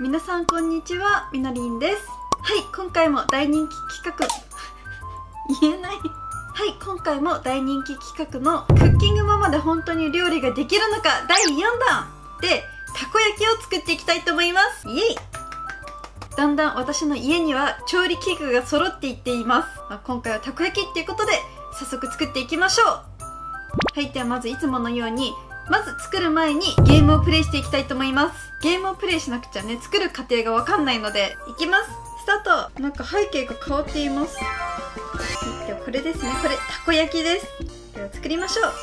皆さんこんにちは、みのりんです。はい、今回も大人気企画言えないはい、今回も大人気企画のクッキングママで本当に料理ができるのか第4弾でたこ焼きを作っていきたいと思います。イエイ。だんだん私の家には調理器具が揃っていっています。今回はたこ焼きっていうことで早速作っていきましょう。はい、ではまずいつものようにまず作る前にゲームをプレイしていきたいと思います。ゲームをプレイしなくちゃね、作る過程がわかんないのでいきます。スタート。なんか背景が変わっています。はい、ではこれですね。これたこ焼きです。では作りましょう。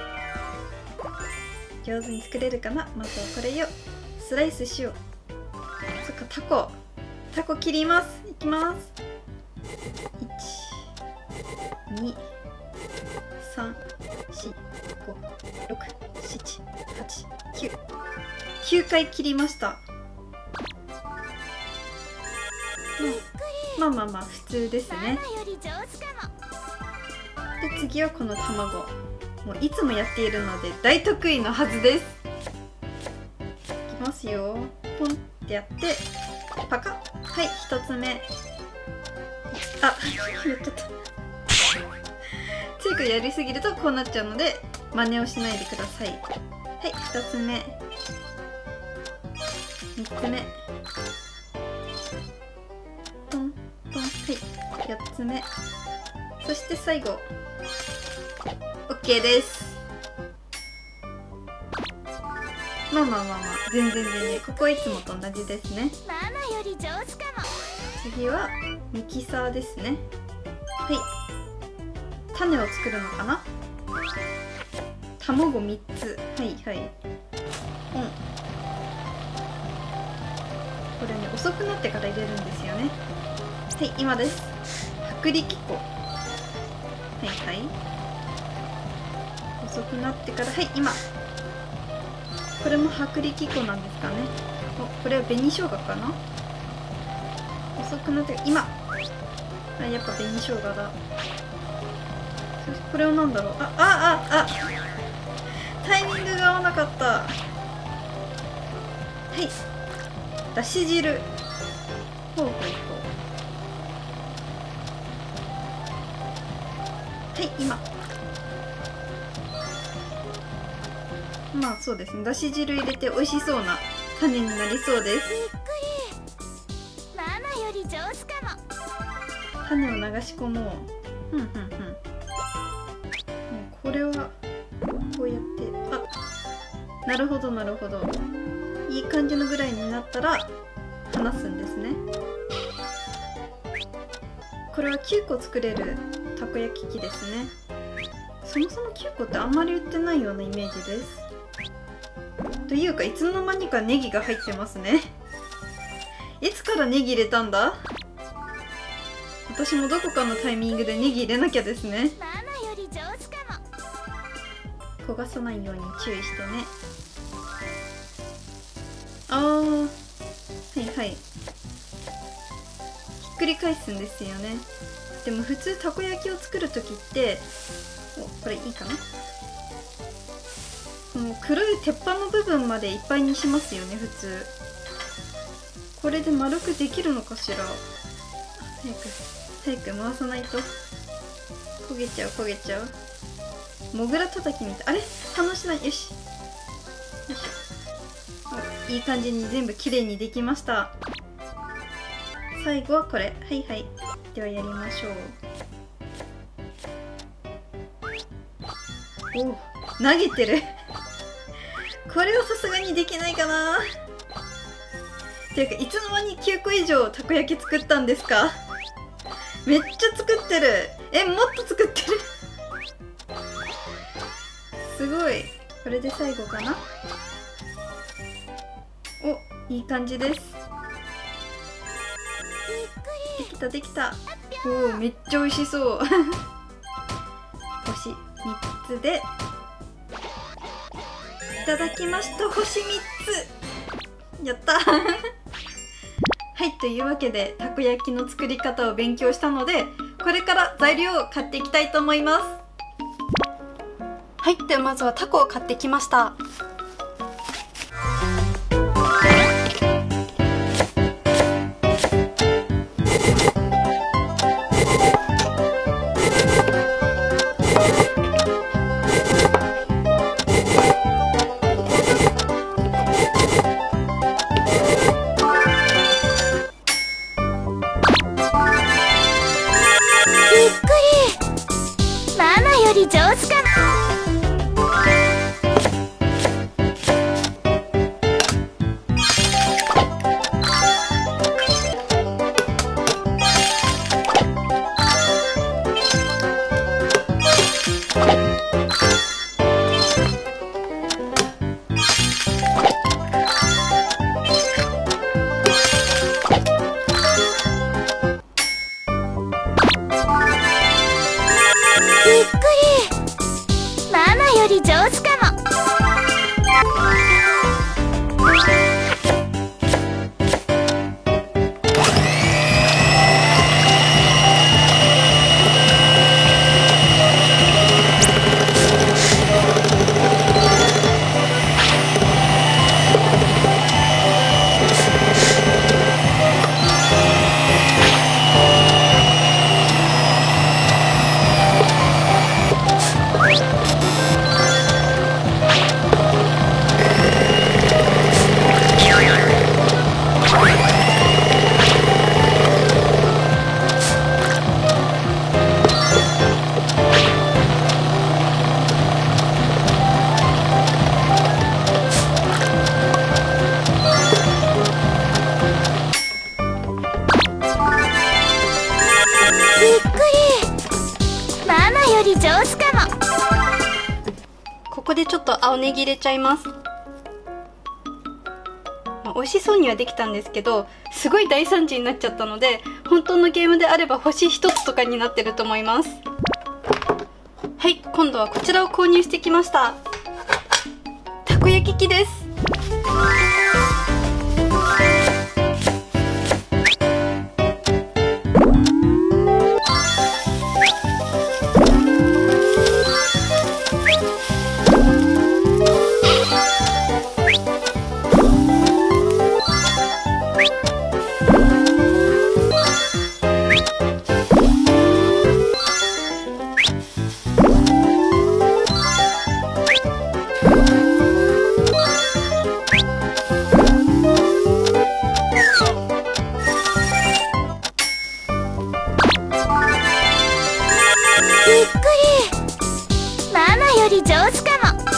上手に作れるかな。まずはこれをスライスしよう。そっか、タコ切ります。いきます。1、2、3、4、5、6、7、8、9。9回切りました。まあまあまあ普通ですね。で次はこの卵。もういつもやっているので大得意のはずです。いきますよ。ポンってやってパカッ。はい、1つ目。あ、やっちゃった。ついやりすぎるとこうなっちゃうので真似をしないでください。はい、2つ目、3つ目、トントン。はい、4つ目、そして最後 OK です。まあ全然ここはいつもと同じですね。次はミキサーですね。はい、種を作るのかな。卵3つ。はいはい。これね、遅くなってから入れるんですよね。はい、今です。薄力粉。はいはい。遅くなってから、はい、今。これも薄力粉なんですかね。これは紅生姜かな。遅くなって、今。あ、やっぱ紅生姜だ。これは何だろう。タイミングが合わなかった。はい、だし汁。ほう。はい、今。まあそうですね、だし汁入れて美味しそうな種になりそうです。種を流し込もう。これはこうやって、なるほどいい感じのぐらいになったら離すんですね。これは9個作れるたこ焼き器ですね。そもそも9個ってあんまり売ってないようなイメージです。というかいつの間にかネギが入ってますね。いつからネギ入れたんだ。私もどこかのタイミングでネギ入れなきゃですね。焦がさないように注意してね。はいひっくり返すんですよね。でも普通たこ焼きを作る時ってこれいいかな。この黒い鉄板の部分までいっぱいにしますよね普通。これで丸くできるのかしら。早く回さないと焦げちゃう。モグラ叩きみたい。あれ、反応しない。よし。いい感じに全部きれいにできました。最後はこれ。はい。ではやりましょう。投げてる。これはさすがにできないかな。っていうかいつの間に9個以上たこ焼き作ったんですか。めっちゃ作ってる。もっと作ってる。すごい。これで最後かな。いい感じです。できた。めっちゃ美味しそう。星3つでいただきました。星3つやったはい、というわけでたこ焼きの作り方を勉強したので、これから材料を買っていきたいと思います。はい、ではまずはタコを買ってきました。 上手かも。上手かも。 ここでちょっと青ネギ入れちゃいます。美味しそうにはできたんですけど、すごい大惨事になっちゃったので、本当のゲームであれば星1つとかになってると思います。はい、今度はこちらを購入してきました。たこ焼き器です。 上手かも。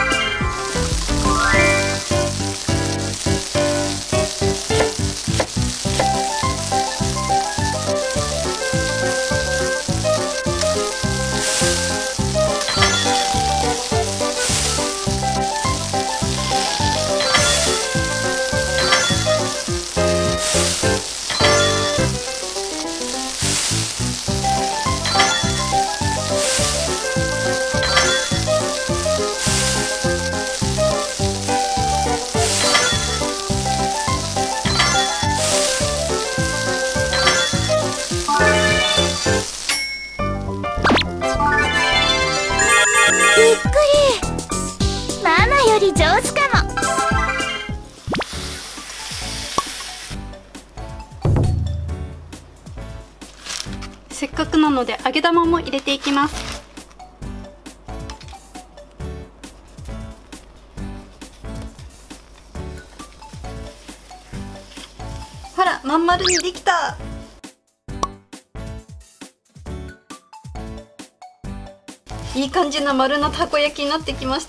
上手かも。 せっかくなので揚げ玉も入れていきます。ほら、まん丸にできた。いい感じな丸なたこ焼きになってきました。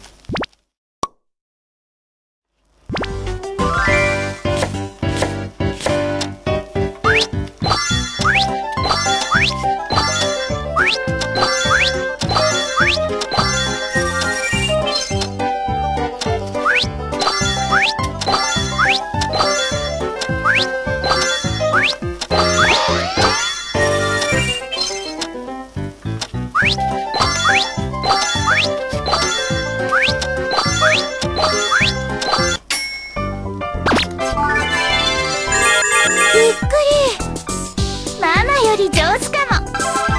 上手かも。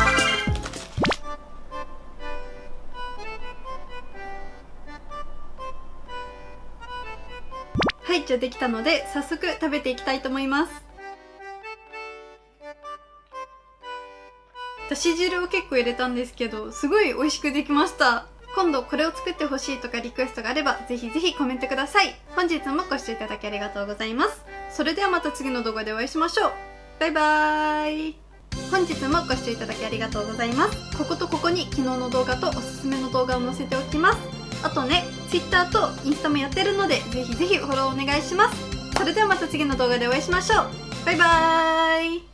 はい、じゃあできたので早速食べていきたいと思います。だし汁を結構入れたんですけど、すごい美味しくできました。今度これを作ってほしいとかリクエストがあればぜひぜひコメントください。本日もご視聴いただきありがとうございます。それではまた次の動画でお会いしましょう。バイバーイ。本日もご視聴いただきありがとうございます。こことここに昨日の動画とおすすめの動画を載せておきます。あとね、Twitter とインスタもやってるのでぜひぜひフォローお願いします。それではまた次の動画でお会いしましょう。バイバーイ。